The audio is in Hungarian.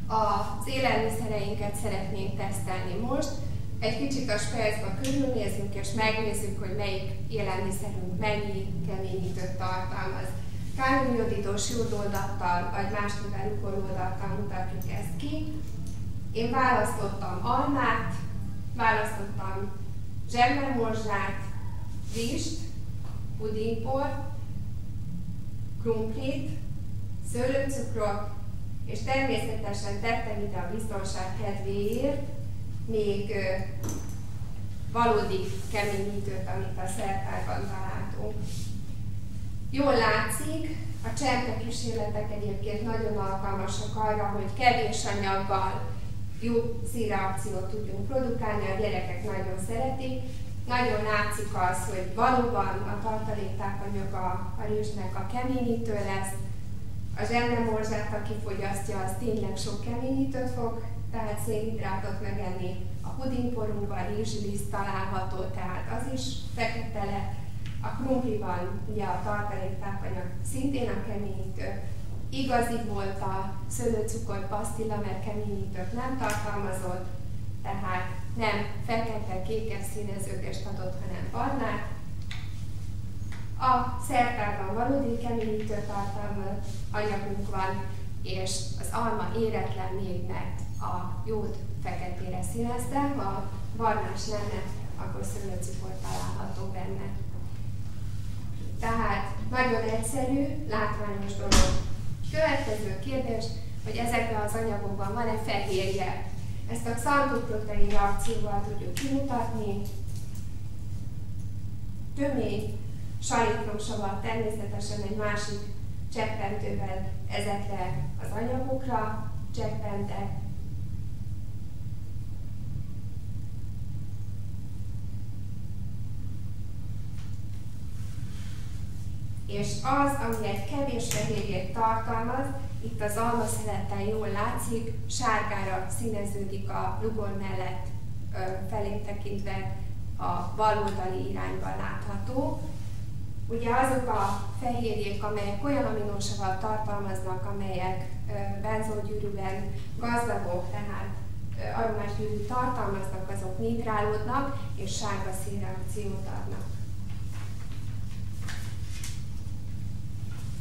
Az élelmiszereinket szeretnénk tesztelni most. Egy kicsit a Spelzbe körülnézünk, és megnézzük, hogy melyik élelmiszerünk mennyi keményítőt tartalmaz. Káliumjodidós jodoldattal, vagy másmivel rukolódattal mutatjuk ezt ki. Én választottam almát, választottam zsemlemorzsát, rizst, pudingport, krumplit, szőlőcukrot, és természetesen tettem ide a biztonság kedvéért még valódi keményítőt, amit a szertárban találtunk. Jól látszik, a cserpekísérletek egyébként nagyon alkalmasak arra, hogy kevés anyaggal jó színreakciót tudjunk produkálni, a gyerekek nagyon szeretik. Nagyon látszik az, hogy valóban a tartaléktápanyag a rizsnek a keményítő lesz. A zsemlemorzsát, aki fogyasztja, az tényleg sok keményítőt fog, tehát szénhidrátot megenni. A pudingporunkban rizsliszt található, tehát az is fekete lett. A krumpliban ugye a tartaléktápanyag szintén a keményítő. Igazi volt a szőlőcukor pasztilla, mert keményítőt nem tartalmazott, tehát nem fekete, kékes színeződést adott, hanem barnát. A szertárban valódi keményítő tartalmú anyagunk van, és az alma éretlen még, mert a jót feketére színezte, ha barnás lenne, akkor szőlőcukor található benne. Tehát nagyon egyszerű, látványos dolog. Következő kérdés, hogy ezekben az anyagokban van-e fehérje. Ezt a xanthoprotein reakcióval tudjuk kimutatni. Tömény sajtkromsavat természetesen egy másik cseppentővel ezekre az anyagokra cseppentek. És az, ami egy kevés fehérjét tartalmaz, itt az almaszeleten jól látszik, sárgára színeződik a lugor mellett felé tekintve a baloldali irányban látható. Ugye azok a fehérjék, amelyek olyan aminósavat tartalmaznak, amelyek benzógyűrűben gazdagok, tehát aromás gyűrűt tartalmaznak, azok nitrálódnak és sárga színreakciót adnak.